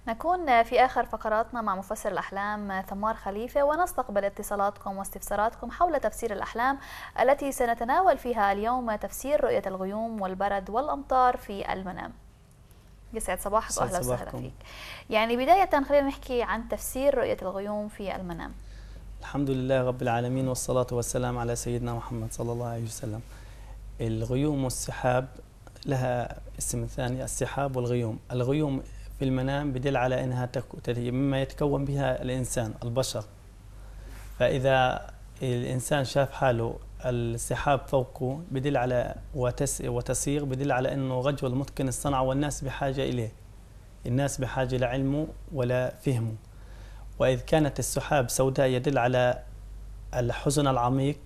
نكون في آخر فقراتنا مع مفسر الأحلام ثمار خليفة، ونستقبل اتصالاتكم واستفساراتكم حول تفسير الأحلام التي سنتناول فيها اليوم تفسير رؤية الغيوم والبرد والأمطار في المنام. يسعد صباحك وأهلا وسهلا فيك. يعني بداية خلينا نحكي عن تفسير رؤية الغيوم في المنام. الحمد لله رب العالمين، والصلاة والسلام على سيدنا محمد صلى الله عليه وسلم. الغيوم والسحاب لها اسم ثاني، السحاب والغيوم. الغيوم في المنام بدل على أنها مما يتكون بها الإنسان البشر، فإذا الإنسان شاف حاله السحاب فوقه بدل على وتسير بدل على أنه رجل متقن الصنعة، والناس بحاجة إليه، الناس بحاجة لعلمه ولا فهمه. وإذ كانت السحاب سوداء يدل على الحزن العميق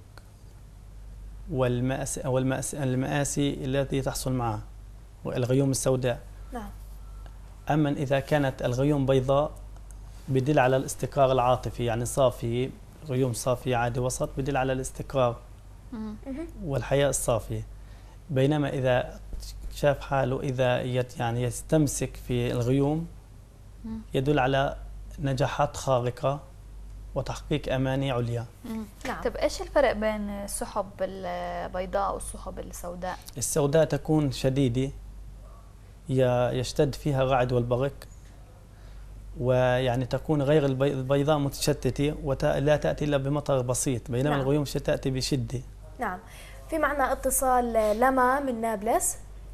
والمآسي التي تحصل معه، والغيوم السوداء. نعم. أما إذا كانت الغيوم بيضاء بدل على الاستقرار العاطفي، يعني صافي، غيوم صافية عادي وسط بدل على الاستقرار والحياة الصافية. بينما إذا شاف حاله إذا يعني يستمسك في الغيوم يدل على نجاحات خارقة وتحقيق أماني عليا. نعم. طيب إيش الفرق بين السحب البيضاء والسحب السوداء؟ السوداء تكون شديدة، يشتد فيها الرعد والبرق، ويعني تكون غير البيضاء متشتتة ولا تأتي إلا بمطر بسيط، بينما نعم. الغيوم تأتي بشدة. نعم. في معنا اتصال لما من نابلس.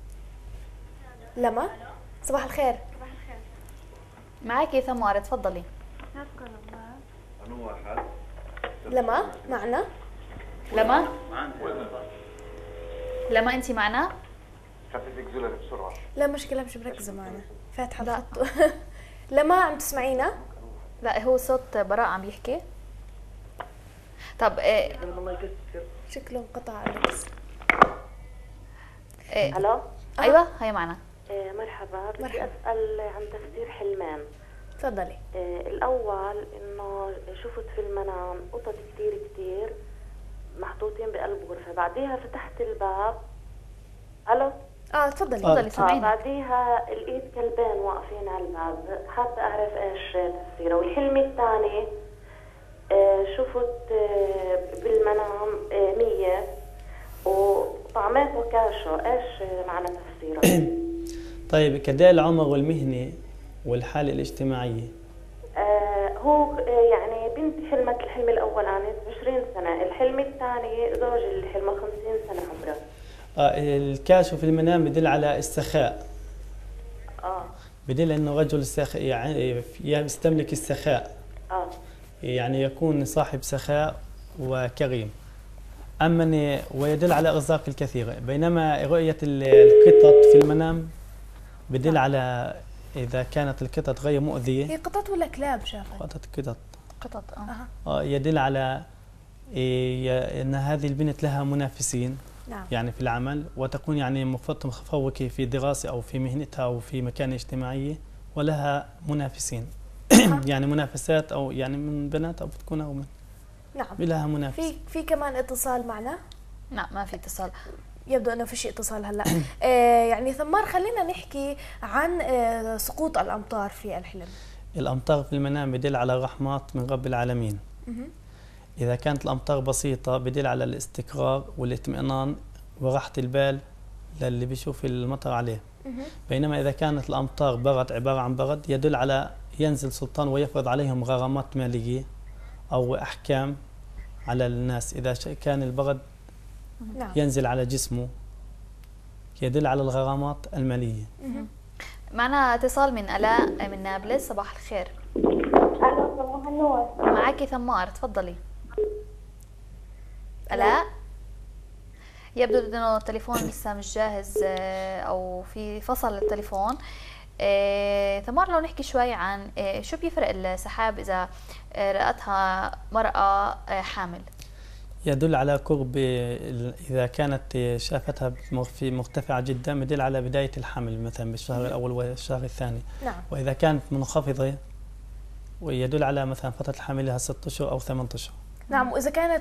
لما، صباح الخير. صباح الخير. معك ثمار، تفضلي. نذكر الله. أنا واحد. لما معنا. لما أنت معنا؟ خففك زلمة بسرعة. لا مشكلة، مش مركزة معنا، فاتحة الخط. لما عم تسمعينا؟ لا، هو صوت براء عم يحكي. طب شكله انقطع عليك. الو. ايوه هي معنا. مرحبا، بدي اسال عن تفسير حلمين. تفضلي. الاول انه شفت في المنام قطط كتير محطوطين بقلب غرفه، بعديها فتحت الباب. الو. تفضلي سامعينك. بعديها لقيت كلبين واقفين على الباب، حابه اعرف ايش تفسيره. والحلم الثاني شفت بالمنام مية وطعمات وكاشو، ايش معنى تفسيره؟ طيب كداء العمر والمهنة والحالة الاجتماعية. هو يعني بنتي حلمت الحلم الاولاني 20 سنه، الحلم الثاني زوجي اللي حلمه 50 سنه عمره. الكاشف في المنام بدل على السخاء. بدل انه رجل يعني يستملك السخاء. يعني يكون صاحب سخاء وكريم. أما ويدل على إرزاق الكثير. بينما رؤية القطط في المنام بدل على إذا كانت القطط غير مؤذية. هي قطط ولا كلاب شافت؟ قطط. يدل على أن هذه البنت لها منافسين. نعم. يعني في العمل، وتكون يعني متفوقة في دراسة أو في مهنتها أو في مكان اجتماعي، ولها منافسين. يعني منافسات أو يعني من بنات أو بتكون أو من. نعم. لها منافس. في كمان اتصال معنا؟ لا ما في اتصال. يبدو انه في شيء اتصال هلا. يعني ثمار، خلينا نحكي عن سقوط الامطار في الحلم. الامطار في المنام بدل على رحمات من رب العالمين. اذا كانت الامطار بسيطه بدل على الاستقرار والاطمئنان وراحه البال للي بيشوف المطر عليه. بينما اذا كانت الامطار برد، عباره عن برد، يدل على ينزل سلطان ويفرض عليهم غرامات ماليه او احكام على الناس. اذا كان البرد ينزل على جسمه يدل على الغرامات المالية. معنا اتصال من آلاء من نابلس. صباح الخير. الو، صباح النور. معك ثمار، تفضلي. آلاء، يبدو انه التليفون لسه مش جاهز او في فصل التليفون. ثمار، لو نحكي شوي عن شو بيفرق السحاب اذا رأتها مرأة حامل؟ يدل على قرب، إذا كانت شافتها في مرتفعة جدا يدل على بداية الحمل مثلا بالشهر الأول والشهر الثاني. نعم. وإذا كانت منخفضة ويدل على مثلا فترة الحمل لها 6 أشهر أو 8 أشهر. نعم. وإذا كانت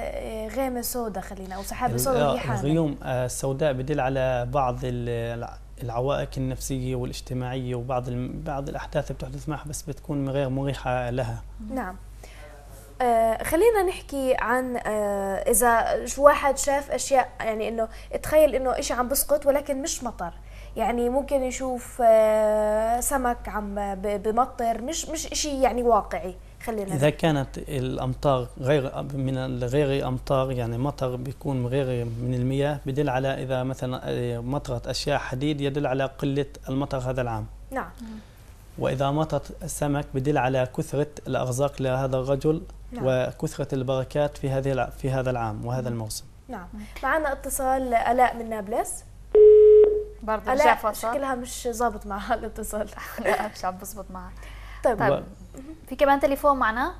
غيمة سوداء خلينا أو سحابة سوداء وهي حامل. الغيوم السوداء بدل على بعض العوائق النفسية والاجتماعية وبعض بعض الأحداث بتحدث معها بس بتكون غير مريحة لها. نعم. خلينا نحكي عن إذا واحد شاف أشياء، يعني إنه تخيل إنه إشي عم بسقط ولكن مش مطر، يعني ممكن يشوف سمك عم بمطر، مش إشي يعني واقعي. خلينا إذا كانت الأمطار غير أمطار، يعني مطر بيكون غير من المياه، بدل على إذا مثلا مطرت أشياء حديد يدل على قلة المطر هذا العام. نعم. وإذا مطرت السمك بدل على كثرة الأرزاق لهذا الرجل. نعم. وكثرة البركات في هذا العام وهذا الموسم. نعم. معنا اتصال آلاء من نابلس. برضه آلاء شكلها مش ظابط معها الاتصال. لا مش عم بزبط معها. طيب في كمان تليفون معنا.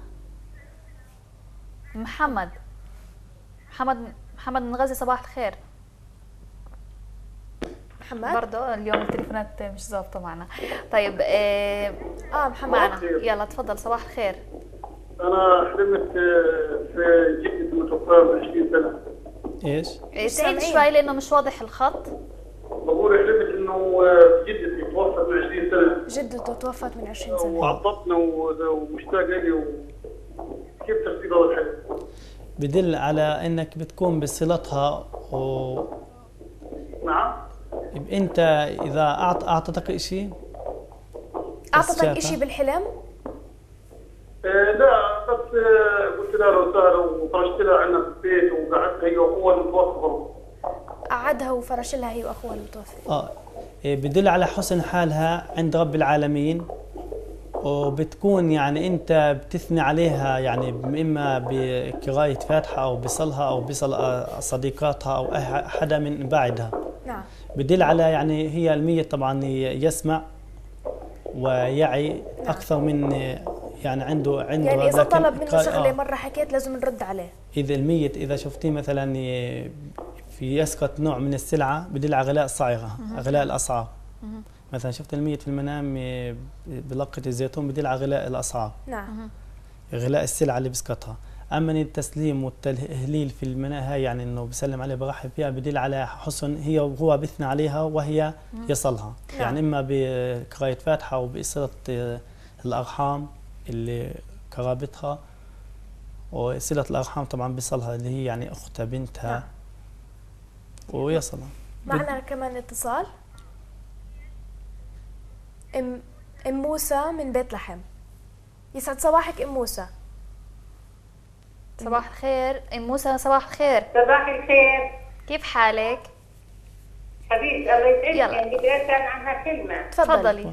محمد من غزة، صباح الخير. محمد برضه اليوم التليفونات مش ظابطه معنا. طيب محمد معنا، يلا تفضل. صباح الخير. انا حلمت في جدتي متوفاه من 20 سنه. ايش؟ تعيد شوي لانه مش واضح الخط. بقول حلمت انه جدتي توفت من 20 سنه. جدته توفت من 20 سنه وعطتنا ومشتاقه لي. كيف تفسير هذا الحلم؟ بدل على انك بتكون بصلتها نعم. انت اذا اعطتك شيء، بالحلم؟ لا، بس قلت لها لو سهله وفرشت لها عندنا في البيت وقعدت هي واخوها المتوفى برضه. قعدها وفرش لها هي واخوها المتوفى. بدل على حسن حالها عند رب العالمين، وبتكون يعني انت بتثني عليها، يعني اما بقراءة فاتحة او بصلها او بصل صديقاتها او حدا من بعدها. نعم. بدل على يعني هي الميت طبعا يسمع ويعي اكثر من يعني عنده يعني اذا طلب منه شغله مره حكيت لازم نرد عليه. اذا الميت اذا شفتيه مثلا في يسقط نوع من السلعه بدل على غلاء الصاعقه، غلاء الاسعار. مثلا شفت الميت في المنام بلقة الزيتون بدل على غلاء الاسعار. نعم. غلاء السلعه اللي بيسقطها. اما التسليم والتهليل في المنام هاي يعني انه بسلم عليه برحب فيها بدل على حسن هي وهو بيثنى عليها وهي يصلها. يعني اما بقراءة فاتحه او بصلة الارحام اللي قرابتها، وصلة الارحام طبعا بيصلها اللي هي يعني اختها بنتها. ويصلها. معنا كمان اتصال. ام موسى من بيت لحم. يسعد صباحك ام موسى. صباح الخير ام موسى. صباح الخير. صباح الخير. كيف حالك؟ حبيبتي الله يسعدك. بدي اسال عنها كلمه. تفضلي.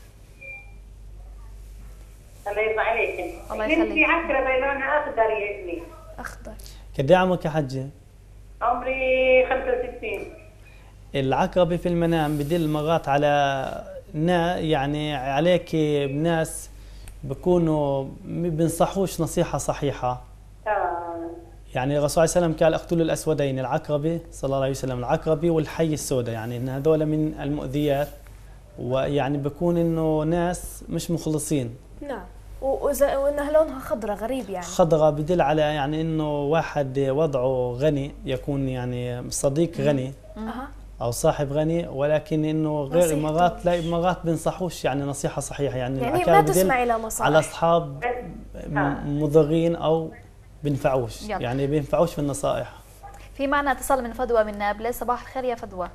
الله يرضى عليك. الله يخليك. بنتي عكربه لونها اخضر يا ابني. اخضر. قد ايه عمرك يا حجه؟ عمري 65. العقربة في المنام بدل مرات على يعني عليك بناس بكونوا ما بنصحوش نصيحة صحيحة. يعني الرسول صلى الله عليه وسلم قال اقتلوا الاسودين، العقربة صلى الله عليه وسلم، العقربة والحية السوداء، يعني ان هذول من المؤذيات، ويعني بكون انه ناس مش مخلصين. نعم. وانها لونها خضراء غريب، يعني خضراء بدل على يعني انه واحد وضعه غني، يكون يعني صديق غني او صاحب غني، ولكن انه غير مرات بنصحوش يعني نصيحه صحيحه، يعني ما تسمعي لنصائح على اصحاب مضرين او بنفعوش. يعني بينفعوش في النصائح. في معنا اتصال من فدوى من نابلس. صباح الخير يا فدوى.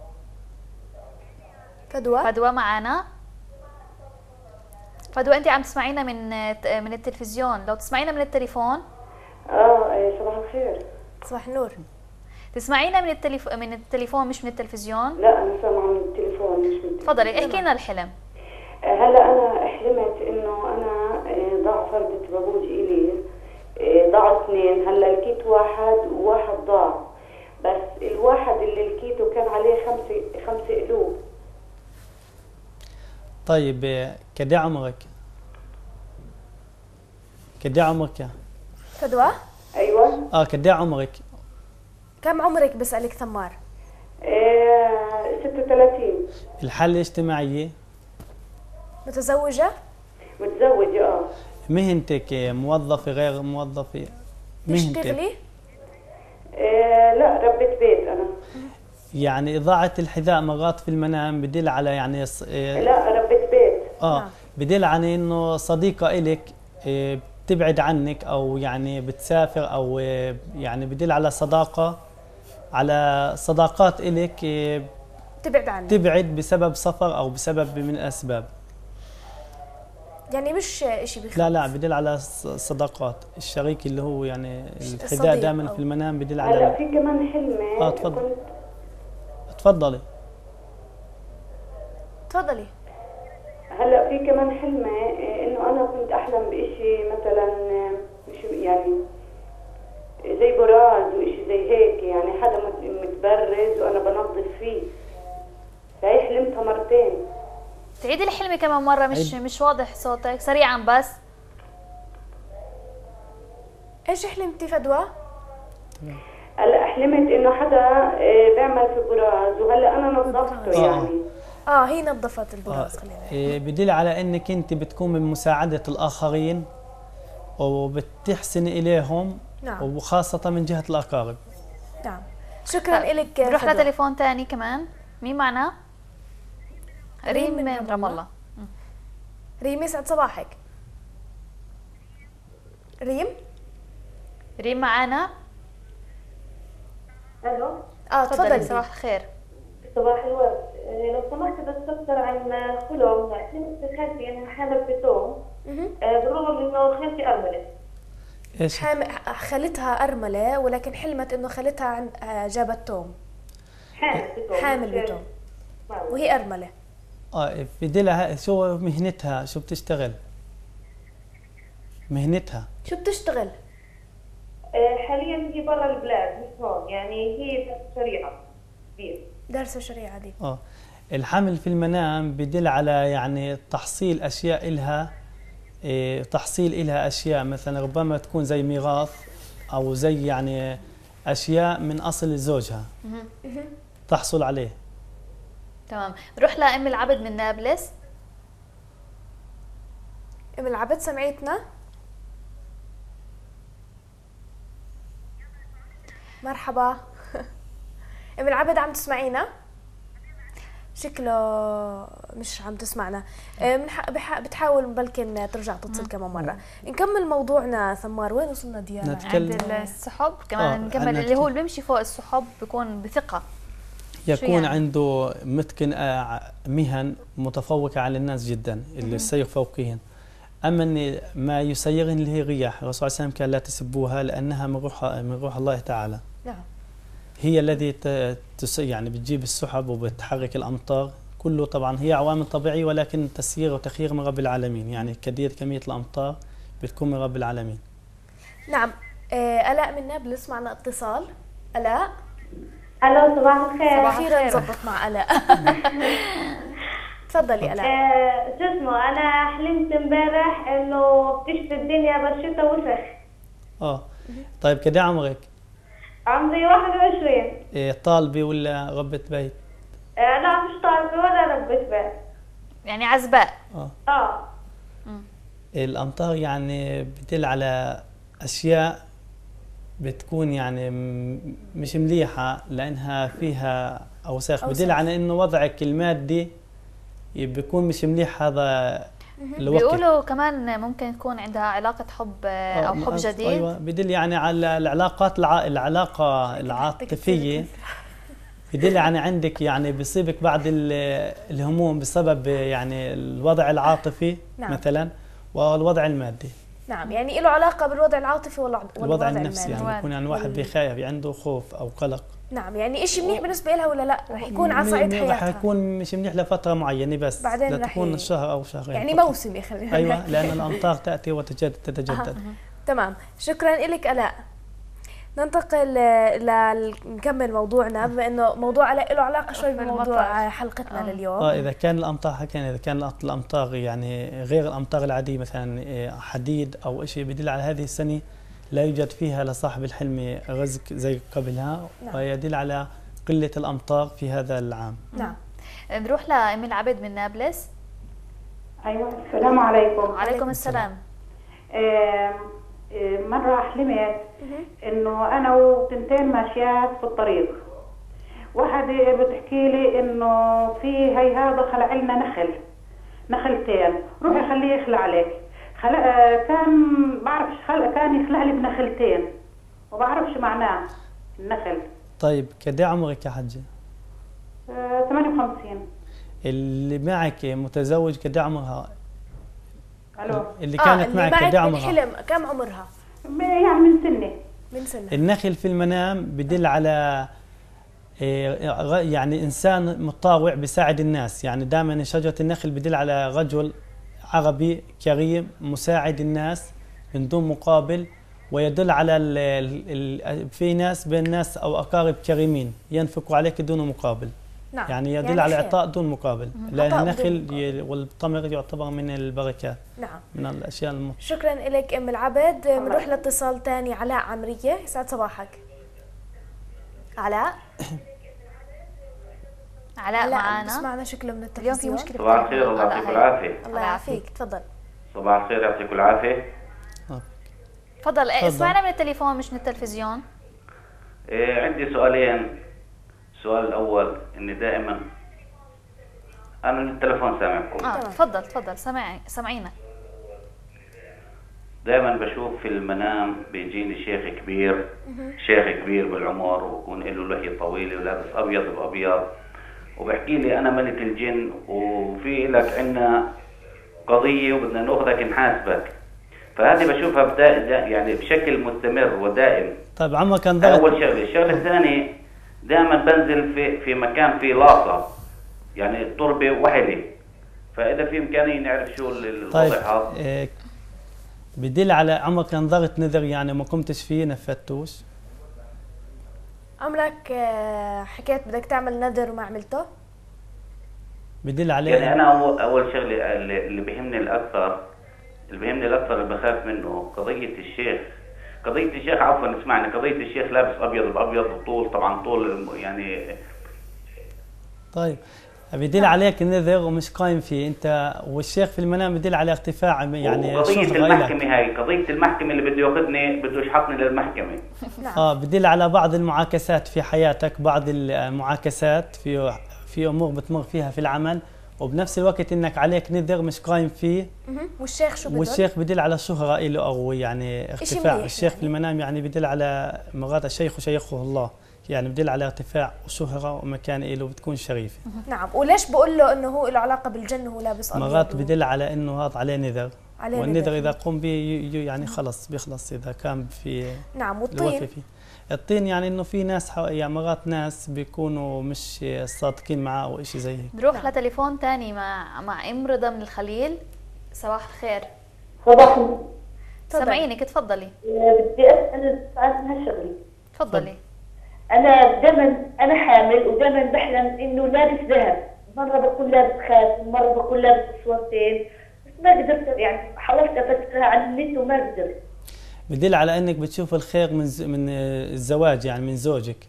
فدوى معنا. فدوى انت عم تسمعينا من التلفزيون، لو تسمعينا من التليفون. صباح الخير. صباح النور. تسمعينا من التليفون مش من التلفزيون؟ لا انا سامعه من التليفون مش من التلفزيون. تفضلي احكي لنا الحلم. هلا انا حلمت انه انا ضاع فردة بابوج الي، ضاعوا اثنين. هلا لقيت واحد وواحد ضاع، بس الواحد اللي لقيته كان عليه خمسة قلوب. طيب قد ايه عمرك؟ قد ايه عمرك يا فدوى؟ ايوه. قد ايه عمرك؟ كم عمرك بسألك ثمار؟ 36. الحالة الاجتماعية؟ متزوجة؟ متزوجة. مهنتك موظفة غير موظفة؟ تشتغلي؟ لا ربة بيت أنا. يعني إضاعة الحذاء مرات في المنام بدل على يعني لا ربة بيت. نعم. بدل على إنه صديقة إلك بتبعد عنك، أو يعني بتسافر، أو يعني بدل على صداقة، على صداقات إلك تبعد عنك، تبعد بسبب سفر أو بسبب من الأسباب. يعني مش إشي بيخوف. لا بدل على صداقات الشريك اللي هو يعني الحذاء الصديق دائما أو. في المنام بدل هلا على. في كمان حلمة. تفضل. تفضلي. تفضلي. هلا في كمان حلمة انه انا كنت احلم بإشي مثلا مش يعني زي براز وإشي زي هيك، يعني حدا متبرز وانا بنظف فيه، فهي حلمتها مرتين. تعيدي الحلمة كمان مرة، مش واضح صوتك، سريعا بس. ايش حلمتي فدوى؟ هلا حلمت انه حدا بيعمل في براز، وهلا انا نظفته يعني. هي نظفت البراز. خلينا بدل على انك انت بتقوم بمساعدة الاخرين وبتحسن اليهم. نعم. وخاصة من جهة الاقارب. نعم. شكرا لك. نروح لتليفون ثاني كمان. مين معنا؟ ريم من رام الله. ريم يسعد صباحك. ريم معنا. الو. تفضلي. صباح الخير. صباح الورد. لو سمحت بستفسر عن خلو حلمت خالتي انها حامل في توم، بالرغم انه خالتي ارمله. ايش؟ خالتها ارمله، ولكن حلمت انه خالتها جابت توم. حامل بتوم وهي ارمله. بدلها شو مهنتها؟ شو بتشتغل؟ مهنتها شو بتشتغل؟ حاليا هي برا البلاد مش هون، يعني هي درس شريعه كبير. درس شريعه دي. الحمل في المنام بدل على يعني تحصيل اشياء إلها، تحصيل إلها اشياء مثلا ربما تكون زي ميراث، او زي يعني اشياء من اصل زوجها تحصل عليه. تمام. نروح لأم العبد من نابلس. ام العبد سمعتنا؟ مرحبا. ام العبد عم تسمعينا؟ شكله مش عم تسمعنا. بتحاول بلكن ترجع تتصل كمان مرة. نكمل موضوعنا. ثمار، وين وصلنا ديانا؟ عند السحب كمان نكمل، اللي هو اللي بيمشي فوق السحب بيكون بثقة، يكون يعني عنده متقن مهن متفوقة على الناس جدا اللي السير فوقهن. أما ما يسيرهن اللي هي رياح، الرسول صلى الله عليه وسلم قال لا تسبوها لأنها من روح الله تعالى. نعم. هي الذي يعني بتجيب السحب وبتحرك الأمطار، كله طبعا هي عوامل طبيعية، ولكن تسيير وتخيير من رب العالمين، يعني كمية الأمطار بتكون من رب العالمين. نعم. آلاء من نابلس معنا اتصال. آلاء. الو صباح الخير. أخيرا نظبط مع آلاء. تفضلي آلاء. شو اسمه، انا حلمت امبارح انه بتشتي الدنيا بالشتاء وسخ. طيب كده عمرك؟ عمري 21. طالبة ولا ربة بيت؟ لا مش طالبة ولا ربة بيت، يعني عزباء. الأمطار يعني بدل على أشياء بتكون يعني مش مليحة لأنها فيها أوساخ، بدل على إنه وضعك المادي بيكون مش مليح هذا الوقت. بيقولوا كمان ممكن تكون عندها علاقة حب أو حب جديد. أيوة، بدل يعني على العلاقات العلاقة العاطفية، بدل يعني عندك يعني بيصيبك بعض الهموم بسبب يعني الوضع العاطفي. نعم. مثلا والوضع المادي. نعم، يعني له علاقة بالوضع العاطفي والوضع النفسي، يعني يكون يعني واحد بخايف عنده خوف أو قلق. نعم، يعني إشي منيح بالنسبة لها ولا لا؟ رح يكون على صعيد حياتها. رح يكون مش منيح لفترة معينة بس، بعدين لا تكون شهر أو شهرين يعني موسمي خلينا أيوة، لأن الأمطار تأتي وتتجدد. تمام، شكرا لك آلاء. ننتقل نكمل موضوعنا، بما انه موضوع آلاء له علاقه شوي بموضوع حلقتنا لليوم. اذا كان الامطار حكينا، اذا كان الامطار يعني غير الامطار العاديه، مثلا حديد او شيء بدل على هذه السنه لا يوجد فيها لصاحب الحلم رزق زي قبلها. نعم. ويدل على قله الامطار في هذا العام. نعم. نروح لأم العبد من نابلس. ايوه، السلام عليكم. وعليكم السلام. مرة حلمت إنه أنا وتنتين ماشيات في الطريق، واحدة بتحكي لي انه في هي هذا خلع لنا نخلتين، روحي خليه يخلع عليك. كان بعرفش كان يخلع لي بنخلتين وبعرفش معناه النخل. طيب قد ايه عمرك يا حجة؟ 58. اللي معك متزوج قد ايه عمرها؟ الو. اللي كانت معك قد ايه عمرها؟ الحلم كم عمرها؟ يعني من سنة. النخل في المنام بدل على يعني إنسان متطاوع بيساعد الناس، يعني دائما شجرة النخل بدل على رجل عربي كريم مساعد الناس من دون مقابل، ويدل على في ناس بين ناس أو أقارب كريمين ينفقوا عليك دون مقابل. نعم. يعني يدل على عطاء دون مقابل، لأن النخل والتمر يعتبر من البركات. نعم. من الأشياء شكرا لك أم العبد. بنروح لاتصال ثاني. علاء عمرية، يسعد صباحك. علاء معنا، بسمعنا شكله من اليوم في التلفزيون. مشكلة. صباح الخير، الله يعطيكم العافية. الله يعافيك، تفضل. صباح الخير، يعطيكم العافية. تفضل. اسمعنا من التليفون مش من التلفزيون. عندي سؤالين. السؤال الأول إني دائما أنا التلفون سامعكم. تفضل سامعينك. دائما بشوف في المنام بيجيني شيخ كبير بالعمر، ويكون له لحية طويلة ولابس أبيض بأبيض، وبحكي لي أنا ملك الجن وفي لك عنا قضية وبدنا ناخذك نحاسبك. فهذه بشوفها يعني بشكل مستمر ودائم. طيب عمرك كان ضغط؟ أول شغلة. الشغلة الثانية دائما بنزل في مكان فيه لاصة، يعني تربة وحلة، فإذا في إمكانية نعرف شو الوضع هذا. طيب بدل على عمرك كان ضغط نذر يعني ما قمتش فيه نفذتوش؟ عمرك حكيت بدك تعمل نذر وما عملته؟ بدل عليه يعني أنا أول شغلة اللي بيهمني الأكثر اللي بخاف منه قضية الشيخ عفوا اسمعني، قضية الشيخ لابس أبيض بأبيض وطول، طبعا طول يعني. طيب بدل عليك النذر ومش قايم فيه انت، والشيخ في المنام بدل على ارتفاع يعني قضية المحكمة قضية المحكمة اللي بده ياخذني، بده يشحطني للمحكمة. بدل على بعض المعاكسات في حياتك، بعض المعاكسات في امور بتمر فيها في العمل، وبنفس الوقت انك عليك نذر مش قايم فيه. والشيخ شو بدل؟ والشيخ بدل على شهرة له او يعني ارتفاع. الشيخ في المنام يعني بدل على مرات الشيخ شيخه الله، يعني بدل على ارتفاع وشهرة ومكان له بتكون شريفة. نعم. وليش بقول له انه هو له علاقة بالجنة وهو لابس ابيض؟ مرات بدل على انه هذا عليه نذر، والنذر اذا قم به يعني خلص بيخلص اذا كان في. نعم. والطين؟ الطين يعني انه في ناس يعني مرات ناس بيكونوا مش صادقين معه او شيء زي هيك. نروح لتليفون ثاني مع ام رضا من الخليل. صباح الخير. صباح الخير. سامعينك، تفضلي. بدي اسال سؤال من هالشغله. تفضلي. انا دائما حامل ودائما بحلم انه لابس ذهب، مره بكون لابس خاتم، مره بكون لابس اسوارتين، بس ما قدرت، يعني حاولت افسرها عن النت وما قدرت. بدل على انك بتشوف الخير من الزواج، يعني من زوجك.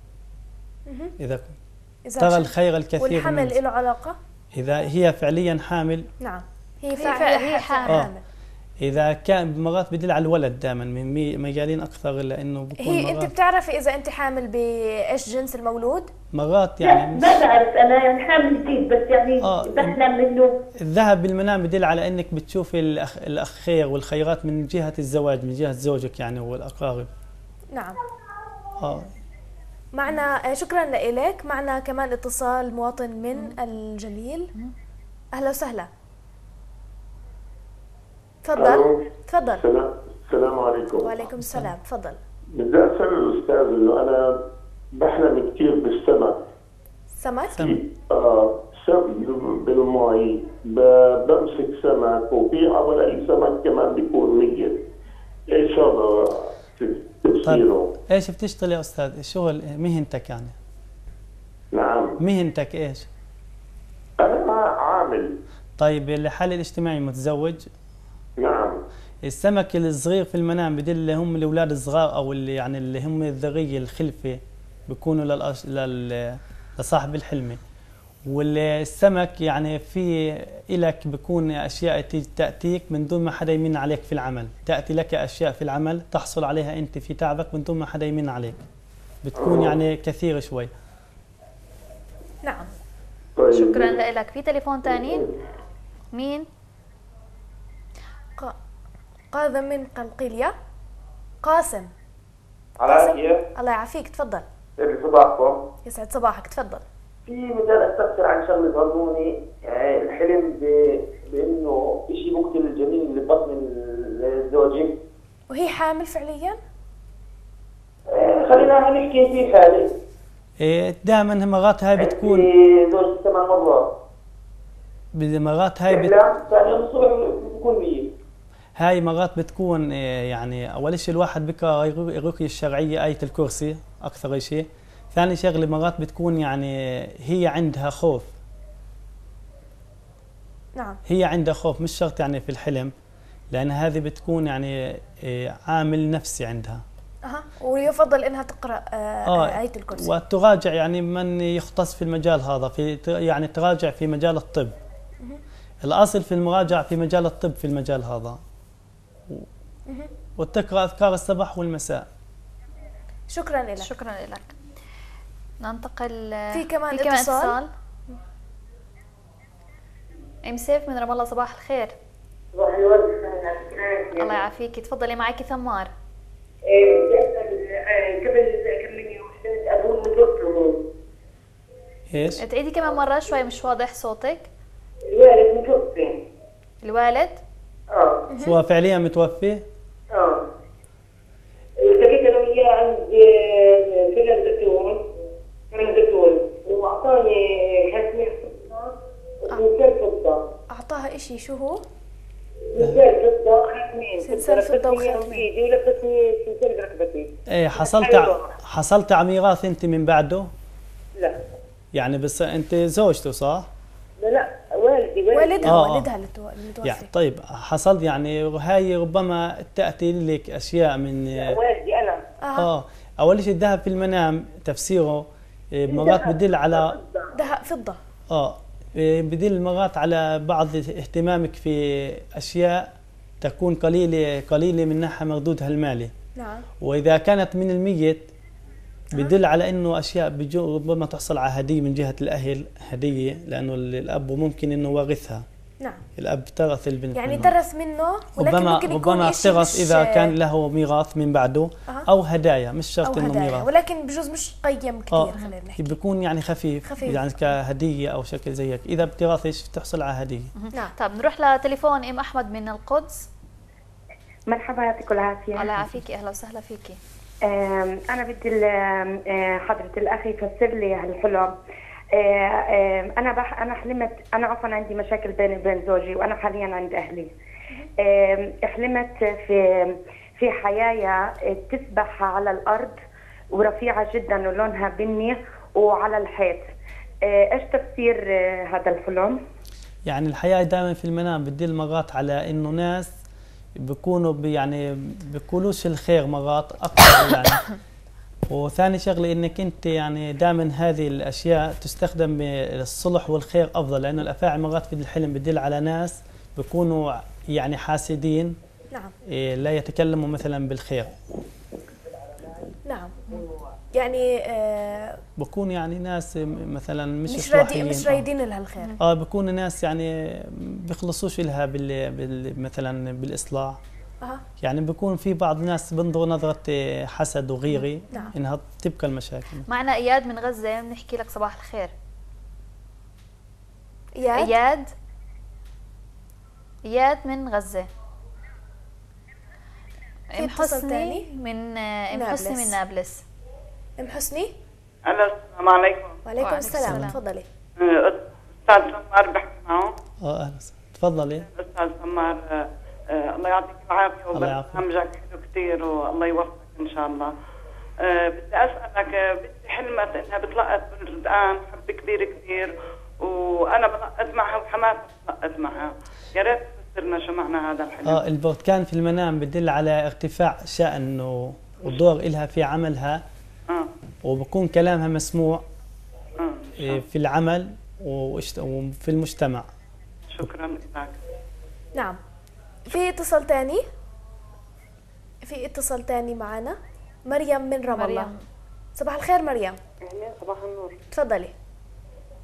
اذا ترى الخير الكثير. والحمل له علاقه؟ اذا هي فعليا حامل. نعم. هي حامل. اذا كان مرات بدل على الولد دائما من مجالين اكثر، لانه بكون انت بتعرفي اذا انت حامل بايش جنس المولود؟ مرات يعني ما بعرف انا، يعني حامل جديد بس يعني بحلم انه الذهب بالمنام بدل على انك بتشوفي الخير والخيرات من جهه الزواج، من جهه زوجك يعني والاقارب. نعم. معنا شكرا لك. معنا كمان اتصال مواطن من الجليل. اهلا وسهلا. تفضل. السلام عليكم. وعليكم السلام. تفضل. بدي اسال الاستاذ انه انا بحلم كثير بالسمك. سمك؟ بالمي بمسك سمك، وفي حوالي سمك كمان بيكون ميت. ايش هذا تفسيره؟ طيب ايش بتشتغل يا استاذ؟ شو مهنتك يعني؟ نعم. مهنتك ايش؟ انا عامل. طيب الحالة الاجتماعي متزوج؟ نعم. السمك الصغير في المنام بدل اللي هم الاولاد الصغار او اللي يعني اللي هم الذريه الخلفه بيكونوا لصاحب الحلمه. والسمك يعني في إلك بيكون اشياء تاتيك من دون ما حدا يمن عليك في العمل، تاتي لك اشياء في العمل تحصل عليها انت في تعبك من دون ما حدا يمن عليك، بتكون يعني كثيره شوي. نعم. طيب. شكرا لك. في تليفون ثاني؟ مين؟ قاذم من قلقيلية. قاسم. الله يعافيك، تفضل. يسعد صباحكم. يسعد صباحك، تفضل. في مجال استفسر عن شغله برضوني، الحلم بانه شيء بقتل الجنين اللي ببطن الزوجه وهي حامل فعليا؟ خلينا نحكي في حاله. دائما مرات هاي بتكون زوجتي 8 مرات. مرات هاي ثاني يوم الصبح بكون ميت. هاي مرات بتكون يعني اول شيء الواحد بقرا الرقية الشرعية آية الكرسي اكثر شيء. ثاني شغله مرات بتكون يعني هي عندها خوف. نعم. هي عندها خوف، مش شرط يعني في الحلم، لان هذه بتكون يعني عامل نفسي عندها. ويفضل انها تقرا آية الكرسي. وتراجع يعني من يختص في المجال هذا، يعني تراجع في مجال الطب. الاصل في المراجعه في مجال الطب في المجال هذا. وتقرا اذكار الصباح والمساء. شكرا لك. شكرا لك. ننتقل. في كمان اتصال. ام سيف من رام الله، صباح الخير. صباح الورد. الله يعافيك، تفضلي. معك ثمار. قبل كم من يوم ابوه متوفى. ايش؟ تعيدي كمان مرة، شوي مش واضح صوتك. الوالد متوفي. الوالد؟ هو فعليا متوفي؟ التقيت انا وياه عند فيلم الدكتور واعطاني خاتمين سلسال فضة. اعطاها اشي، شو هو؟ سلسال فضة خاتمين. سلسال فضة وخاتمين. ولبسني سلسال بركبتي. ايه حصلت على ميراث انت من بعده؟ لا. يعني بس انت زوجته صح؟ لا والدها والدها المتوفي. يعني طيب حصل يعني هاي ربما تأتي لك أشياء من والدي أنا. أول شيء الذهب في المنام تفسيره مرات بدل على ذهب فضة. بدل مرات على بعض اهتمامك في أشياء تكون قليلة من ناحية مردودها المالي. نعم. وإذا كانت من الميت بدل على انه اشياء ربما تحصل على هديه من جهه الاهل، هديه لانه الاب ممكن انه وارثها. نعم. الاب ترث البنت يعني ترث منه، ولكن ممكن يكون ربما ترث اذا كان له ميراث من بعده او هدايا، مش شرط انه ميراث، ولكن بجوز مش قيم كثير. خلينا نحكي بيكون يعني خفيف يعني كهديه او شكل زي هيك. اذا بتراث تحصل على هديه. نعم. طيب نروح لتليفون ام احمد من القدس. مرحبا، يعطيكم العافيه. الله يعافيكي، اهلا وسهلا فيكي. أنا بدي حضرة الأخ يفسر لي هالحلم. أنا حلمت، أنا عفوا عندي مشاكل بيني وبين زوجي وأنا حاليا عند أهلي. حلمت في حياة تسبح على الأرض ورفيعة جدا ولونها بني وعلى الحيط. إيش تفسير هذا الحلم؟ يعني الحياة دائما في المنام بتدل مرات على إنه ناس بيكونوا يعني بيقولوش الخير مرات اكثر يعني. وثاني شغله انك انت يعني دائما هذه الاشياء تستخدم للصلح والخير افضل، لانه الافاعي مرات في الحلم بتدل على ناس بيكونوا يعني حاسدين. نعم. لا يتكلموا مثلا بالخير. نعم. يعني بكون يعني ناس مثلا مش رايدين لها الخير. بكون ناس يعني بيخلصوش لها مثلا بالاصلاح. يعني بكون في بعض الناس بنظروا نظرة حسد وغيرة. نعم. انها تبقى المشاكل. معنا اياد من غزة، بنحكي لك صباح الخير. اياد من غزة. ام حسني من نابلس. ام حسني. السلام عليكم. وعليكم السلام، تفضلي. استاذ سمار بحكي معه. اهلا وسهلا، تفضلي. استاذ سمار، الله يعطيك العافيه وبرنامجك حلو كثير والله يوفقك ان شاء الله. بدي اسالك، بنتي حلمت انها بتلقط بردقان حب كبير كثير، وانا بلقط معها وحماتها بتلقط معها. يا ريت تفسرنا شو معنى هذا الحلم. البرتقان في المنام بدل على ارتفاع شأن ودور إلها في عملها. وبكون كلامها مسموع في العمل وفي المجتمع. شكرا لك. نعم. في اتصال ثاني معنا. مريم من رام الله. صباح الخير مريم. صباح النور. تفضلي.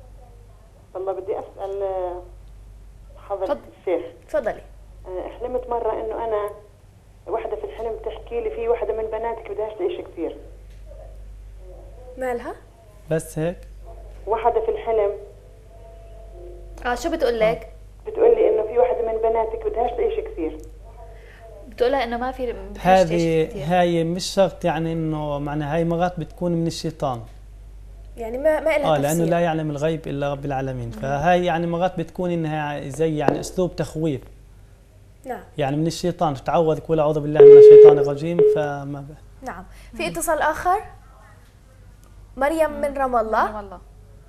والله بدي اسال حضرتك الشيخ. تفضلي. حلمت مره انه انا واحده في الحلم تحكي لي في واحده من بناتك بدهاش تعيش كثير. مالها؟ بس هيك؟ واحده في الحلم. شو بتقول لك؟ بتقول لي انه في واحده من بناتك بدهاش تعيش كثير. بتقولها انه ما في هاي مش شرط يعني انه معناها هاي مرات بتكون من الشيطان. يعني ما لها تفسير. لانه لا يعلم الغيب الا رب العالمين، فهاي يعني مرات بتكون انها زي يعني اسلوب تخويف. نعم. يعني من الشيطان، تتعوذ قول اعوذ بالله من الشيطان الرجيم فما نعم. في اتصال اخر. مريم من رام الله.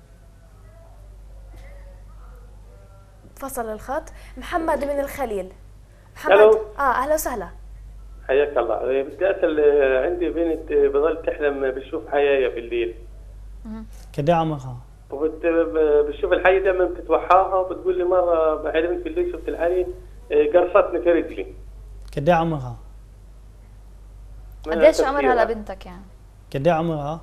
فصل الخط. محمد من الخليل. محمد. الو. اهلا وسهلا. حياك الله. بدي اسال، عندي بنت بضل تحلم بتشوف حيايا بالليل. قد ايه عمرها؟ بتشوف الحية دائما بتتوحاها، وبتقول لي مره حلمت بالليل شفت الحية قرصتني في رجلي. قد ايه عمرها؟ قديش عمرها لبنتك يعني؟ قد ايه عمرها؟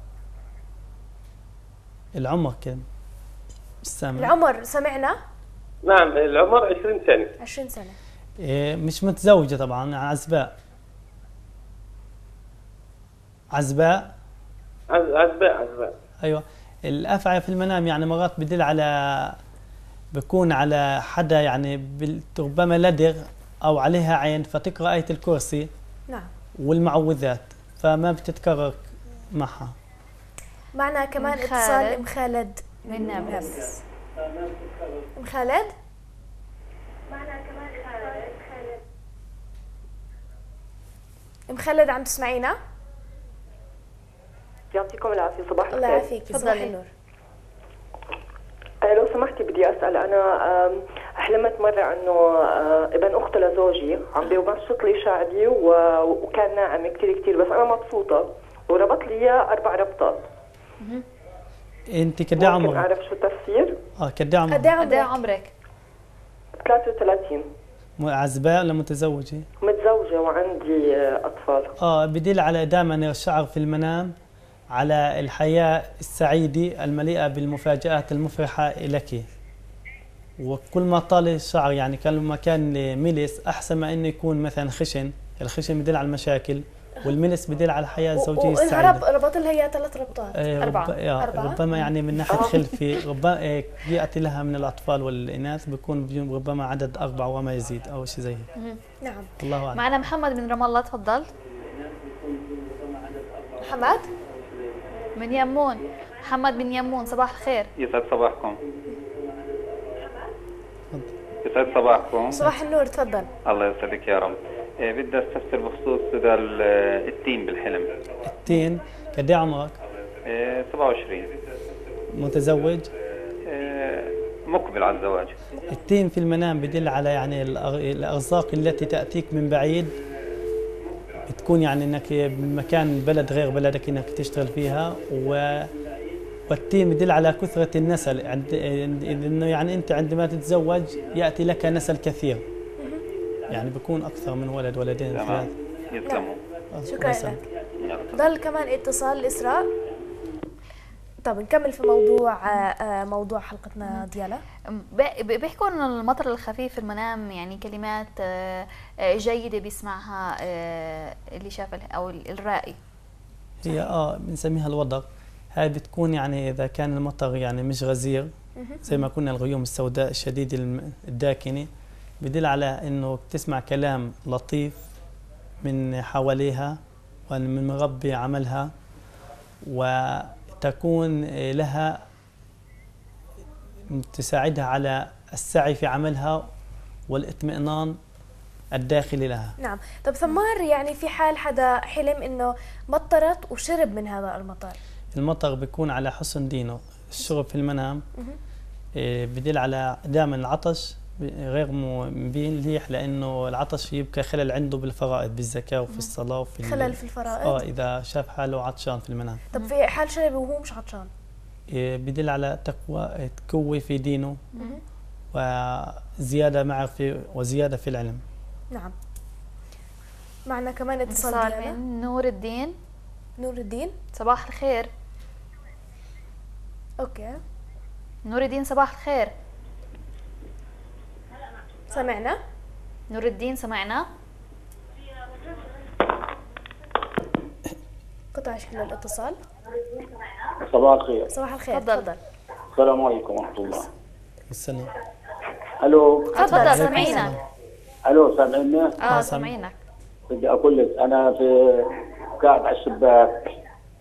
العمر كم؟ السامع. العمر سمعنا؟ نعم العمر 20 سنة. 20 سنة. مش متزوجة طبعا، عزباء. عزباء. ايوه. الافعى في المنام يعني مرات بدل على، بكون على حدا يعني ربما لدغ او عليها عين، فتقرا آية الكرسي. نعم. والمعوذات، فما بتتكرر معها. معنا كمان اتصال ام خالد من نابلس. ام خالد. معنا كمان خالد. ام خالد عم تسمعينا؟ يعطيكم العافية. صباح الخير. الله يعافيك. صباح النور. لو سمحتي بدي أسأل، أنا حلمت مرة أنه ابن أخت لزوجي عم بيمشط لي شعري وكان ناعم كثير، بس أنا مبسوطة، وربط لي إياه 4 ربطات. أنت قد ايه عمرك؟ ممكن أعرف شو التفسير؟ قد ايه عمرك؟ قد ايه عمرك؟ 33. عزباء ولا متزوجة؟ متزوجة وعندي أطفال. بدل على دائما الشعر في المنام على الحياة السعيدة المليئة بالمفاجآت المفرحة لك، وكل ما طال الشعر يعني كل ما كان ملس أحسن ما إنه يكون مثلا خشن. الخشن بدل على المشاكل، والملس بدل على الحياة الزوجية السعيدة. ربط لها هي 3 ربطات. 4. ربما يعني من ناحية خلفي ربما يأتي لها من الأطفال والإناث بيكون ربما عدد 4 وما يزيد أو شيء زي هيك. نعم. الله أعلم. معنا محمد من رام الله، تفضل. محمد من يمون. محمد من يمون، صباح الخير. يسعد صباحكم. يسعد صباحكم. صباح النور، تفضل. الله يسعدك يا رب. بدي استفسر بخصوص التين بالحلم. التين قد ايه عمرك؟ 27. متزوج؟ مقبل على الزواج. التين في المنام بدل على يعني الأرزاق التي تأتيك من بعيد، تكون يعني انك بمكان بلد غير بلدك انك تشتغل فيها، والتين بدل على كثرة النسل، انه يعني انت عندما تتزوج يأتي لك نسل كثير، يعني بيكون اكثر من ولد ولدين ثلاث. يسلموا. شكرا لك. ضل كمان اتصال إسراء. طب نكمل في موضوع حلقتنا ديالا. بيحكوا انه المطر الخفيف في المنام يعني كلمات جيده بيسمعها اللي شاف او الرائي. هي بنسميها الوضغ. هاي بتكون يعني اذا كان المطر يعني مش غزير زي ما كنا الغيوم السوداء الشديد الداكنه، بدل على انه تسمع كلام لطيف من حواليها ومن مربي عملها، وتكون لها تساعدها على السعي في عملها والاطمئنان الداخلي لها. نعم. طب ثمار، يعني في حال حدا حلم انه مطرت وشرب من هذا المطر، المطر بيكون على حسن دينه. الشرب في المنام بدل على دائما العطش غير مبين ليح، لانه العطش يبقى خلل عنده بالفرائض، بالزكاه وفي الصلاه وفي خلل في الفرائض. اذا شاف حاله عطشان في المنام. طب في حال شرب وهو مش عطشان؟ بدل على تقوى في دينه وزياده معرفه وزياده في العلم. نعم. معنا كمان اتصال من نور الدين. نور الدين، صباح الخير. اوكي. نور الدين صباح الخير. سمعنا؟ نور الدين سمعنا؟ قطع شكل الاتصال. صباح الخير. صباح الخير. تفضل. السلام عليكم ورحمة الله. السلام. الو. تفضل سامعينك. الو سامعيني؟ سامعينك. بدي اقول لك انا في قاعد على الشباك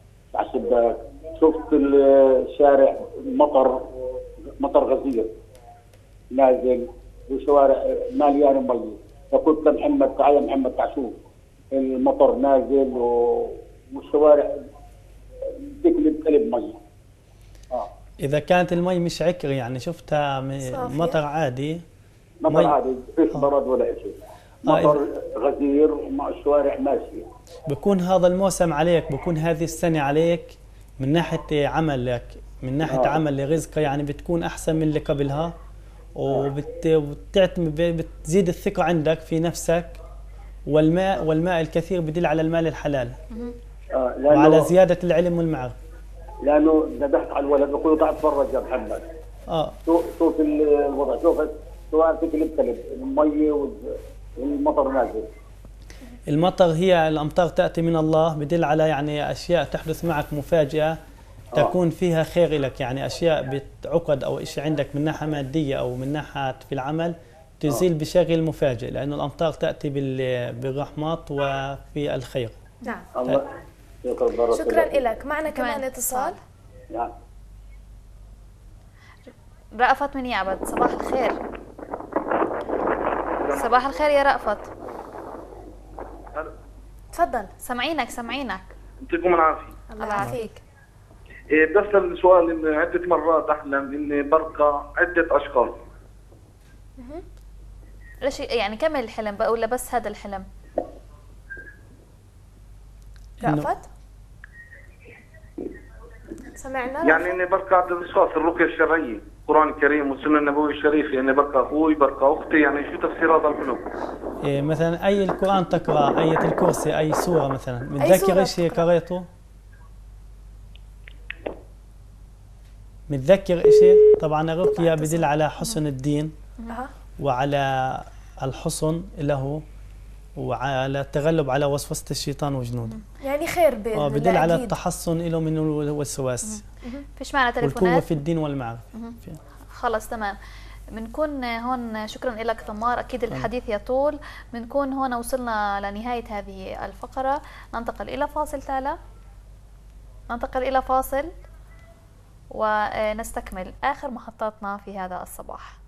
شفت الشارع مطر غزير نازل والشوارع مليانه مي، فقلت لمحمد تعال يا محمد تعال شوف المطر نازل والشوارع تقلب قلب مي. اذا كانت المي مش عكر يعني شفتها مطر عادي، مطر عادي فيش برد ولا شيء، مطر غزير ومع الشوارع ماشيه. بكون هذا الموسم عليك، بكون هذه السنه عليك من ناحيه عملك، من ناحيه عمل لرزقك، يعني بتكون احسن من اللي قبلها، بتزيد الثقه عندك في نفسك، والماء الكثير بدل على المال الحلال وعلى زياده العلم والمعرفه. لانه ذبحت على الولد بقول تعال اتفرج يا محمد. شوف الوضع، شوف الشوارع تقلب المي والمطر نازل. المطر هي الامطار تاتي من الله، بدل على يعني اشياء تحدث معك مفاجئه تكون فيها خير لك، يعني اشياء بتعقد او شيء عندك من ناحيه ماديه او من ناحيه في العمل تزيل بشغل مفاجئ، لانه الامطار تاتي بالرحمات وفي الخير. نعم. شكرا لك. معنا كمان اتصال. نعم. رأفت من يعبد. صباح الخير. صباح الخير يا رأفت. تفضل. سامعينك. يعطيكم العافيه. الله يعافيك. بدي اسال سؤال، ان عده مرات احلم اني برقى عده اشخاص. ليش يعني كمل الحلم بقى ولا بس هذا الحلم؟ رأفت؟ سمعنا؟ يعني اني برقى عده اشخاص، الرقيه الشرعيه، القرآن الكريم والسنة النبوية الشريفة، يعني برقى أخوي برقى أختي، يعني شو تفسير هذا الحلم؟ مثلا أي القرآن تقرأ، آية الكرسي، أي سورة مثلا، متذكر إيش قريته؟ متذكر إشي؟ طبعا الرقية بدل على حسن الدين وعلى الحصن له وعلى التغلب على وسوسة الشيطان وجنوده. يعني خير بإذن الله. بدل على التحصن له من الوسواس. فيش معنا تليفونات؟ والقوة في الدين والمعرفة. خلص تمام. بنكون هون. شكرا لك ثمار، اكيد الحديث يطول. بنكون هون وصلنا لنهاية هذه الفقرة. ننتقل إلى فاصل تالا، ننتقل إلى فاصل ونستكمل آخر محطاتنا في هذا الصباح.